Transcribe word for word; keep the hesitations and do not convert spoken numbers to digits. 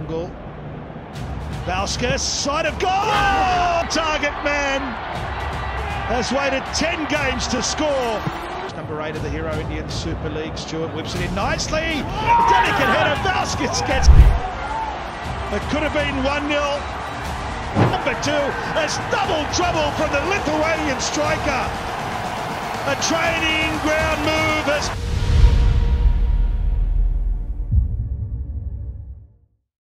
angle. Valskis, side of goal! Target man has waited ten games to score. Number eight of the Hero Indian Super League, Stewart whips it in nicely. Delicate header, Valskis gets. It could have been one nil. Number two, there's double trouble from the Lithuanian striker. A training ground move has.